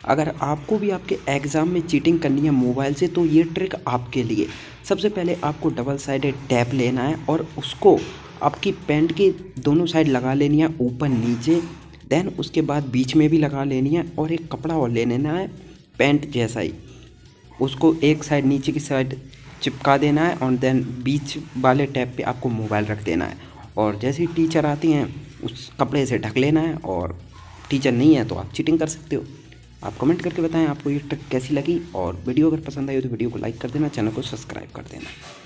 अगर आपको भी आपके एग्ज़ाम में चीटिंग करनी है मोबाइल से तो ये ट्रिक आपके लिए। सबसे पहले आपको डबल साइडेड टैप लेना है और उसको आपकी पैंट के दोनों साइड लगा लेनी है, ऊपर नीचे। देन उसके बाद बीच में भी लगा लेनी है और एक कपड़ा और ले लेना है पैंट जैसा ही, उसको एक साइड नीचे की साइड चिपका देना है और देन बीच वाले टैप पे आपको मोबाइल रख देना है। और जैसे ही टीचर आती हैं उस कपड़े से ढक लेना है, और टीचर नहीं है तो आप चीटिंग कर सकते हो। आप कमेंट करके बताएं आपको ये ट्रिक कैसी लगी, और वीडियो अगर पसंद आई हो तो वीडियो को लाइक कर देना, चैनल को सब्सक्राइब कर देना।